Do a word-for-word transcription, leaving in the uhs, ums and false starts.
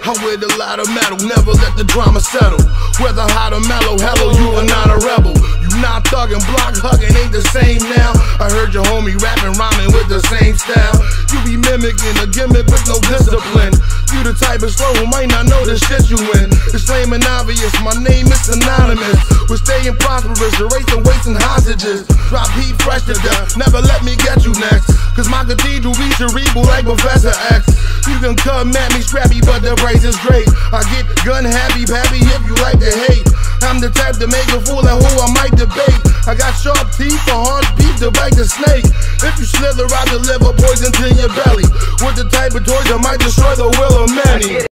I'm with a lot of metal, never let the drama settle. Whether hot or mellow, hello, you are not a rebel. You not thuggin', block hugging, ain't the same now. I heard your homie rapping, rhyming with the same style. You be mimicking a gimmick with no discipline. You the type of slow who might not know the shit you in. It's lame and obvious, my name is synonymous with staying prosperous, erasing weights and hostages. Drop heat fresh to death, never let me get you next. Cause my cathedral be cerebral like Professor X. You can come at me scrappy, but the price is great. I get gun happy, pappy if you like to hate. I'm the type to make a fool of who I might debate. I got sharp teeth for hard beef to bite the snake. If you slither, I deliver poison to your belly. With the type of toys that might destroy the will of many.